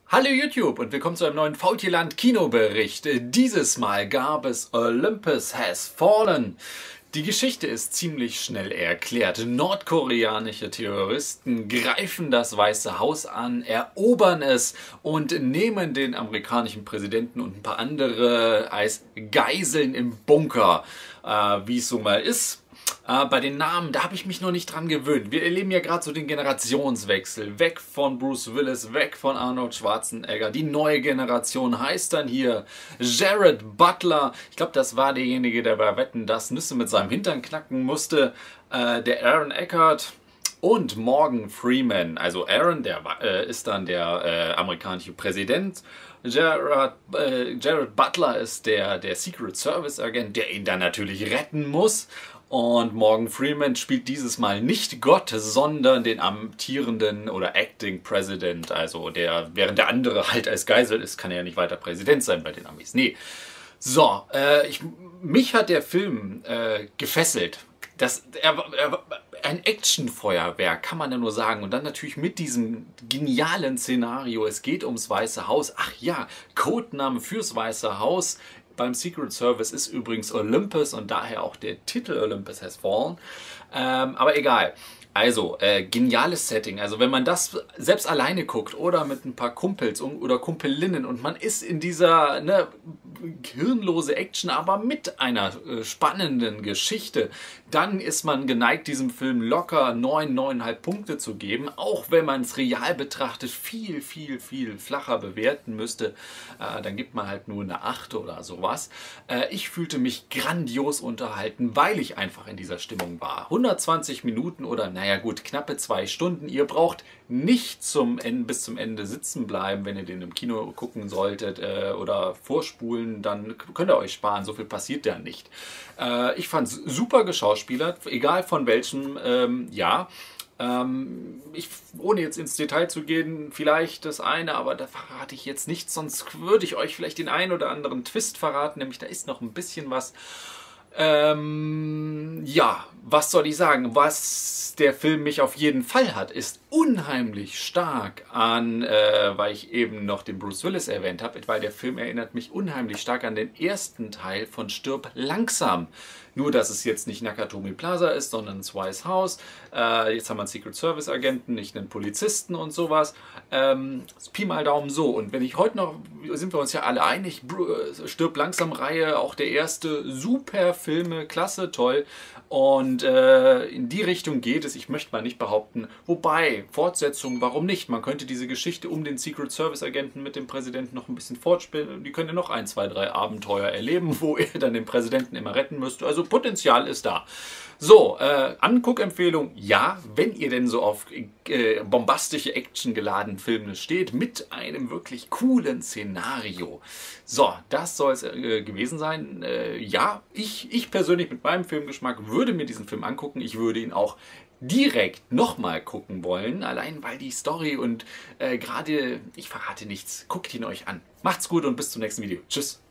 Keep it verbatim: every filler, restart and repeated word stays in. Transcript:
Hallo YouTube und willkommen zu einem neuen Faultierland Kinobericht. Dieses Mal gab es Olympus Has Fallen. Die Geschichte ist ziemlich schnell erklärt. Nordkoreanische Terroristen greifen das Weiße Haus an, erobern es und nehmen den amerikanischen Präsidenten und ein paar andere als Geiseln im Bunker. Äh, wie es so mal ist. Äh, bei den Namen, da habe ich mich noch nicht dran gewöhnt. Wir erleben ja gerade so den Generationswechsel. Weg von Bruce Willis, weg von Arnold Schwarzenegger. Die neue Generation heißt dann hier Jared Butler. Ich glaube, das war derjenige, der bei Wetten, das Nüsse mit seinem Hintern knacken musste. Äh, der Aaron Eckhart. Und Morgan Freeman. Also Aaron, der äh, ist dann der äh, amerikanische Präsident. Jared, äh, Jared Butler ist der, der Secret Service Agent, der ihn dann natürlich retten muss. Und Morgan Freeman spielt dieses Mal nicht Gott, sondern den amtierenden oder Acting President. Also der, während der andere halt als Geisel ist, kann er ja nicht weiter Präsident sein bei den Amis. Nee. So, äh, ich, mich hat der Film äh, gefesselt. Das, er, er, ein Actionfeuerwerk, kann man ja nur sagen. Und dann natürlich mit diesem genialen Szenario. Es geht ums Weiße Haus. Ach ja, Codename fürs Weiße Haus beim Secret Service ist übrigens Olympus und daher auch der Titel Olympus Has Fallen. Ähm, aber egal. Also, äh, geniales Setting. Also wenn man das selbst alleine guckt oder mit ein paar Kumpels oder Kumpelinnen und man ist in dieser ne, hirnlose Action, aber mit einer äh, spannenden Geschichte, dann ist man geneigt, diesem Film locker neun, neun Komma fünf Punkte zu geben, auch wenn man es real betrachtet viel, viel, viel flacher bewerten müsste. Äh, dann gibt man halt nur eine acht oder sowas. Äh, ich fühlte mich grandios unterhalten, weil ich einfach in dieser Stimmung war. hundertzwanzig Minuten oder naja, Naja gut, knappe zwei Stunden. Ihr braucht nicht zum Ende, bis zum Ende sitzen bleiben, wenn ihr den im Kino gucken solltet äh, oder vorspulen, dann könnt ihr euch sparen, so viel passiert ja nicht. Äh, ich fand es super geschauspielert, egal von welchem ähm, Jahr. Ähm, ich, ohne jetzt ins Detail zu gehen, vielleicht das eine, aber da verrate ich jetzt nichts, sonst würde ich euch vielleicht den einen oder anderen Twist verraten, nämlich da ist noch ein bisschen was. Ähm, ja, was soll ich sagen? Was der Film mich auf jeden Fall hat, ist unheimlich stark an, äh, weil ich eben noch den Bruce Willis erwähnt habe, weil der Film erinnert mich unheimlich stark an den ersten Teil von Stirb langsam. Nur, dass es jetzt nicht Nakatomi Plaza ist, sondern das Weiße Haus. Äh, jetzt haben wir einen Secret Service Agenten, nicht einen Polizisten und sowas. Ähm, Pi mal Daumen so. Und wenn ich heute noch, sind wir uns ja alle einig, Stirb langsam Reihe, auch der erste, super Filme, klasse, toll. Und äh, in die Richtung geht es, ich möchte mal nicht behaupten, wobei, Fortsetzung, warum nicht? Man könnte diese Geschichte um den Secret Service Agenten mit dem Präsidenten noch ein bisschen fortspielen. Die können ja noch ein, zwei, drei Abenteuer erleben, wo er dann den Präsidenten immer retten müsste. Also Potenzial ist da. So, äh, Anguckempfehlung, ja, wenn ihr denn so auf äh, bombastische, actiongeladenen Filme steht, mit einem wirklich coolen Szenario. So, das soll es äh, gewesen sein. Äh, ja, ich, ich persönlich mit meinem Filmgeschmack würde mir diesen Film angucken. Ich würde ihn auch direkt nochmal gucken wollen, allein weil die Story und äh, gerade, ich verrate nichts, guckt ihn euch an. Macht's gut und bis zum nächsten Video. Tschüss.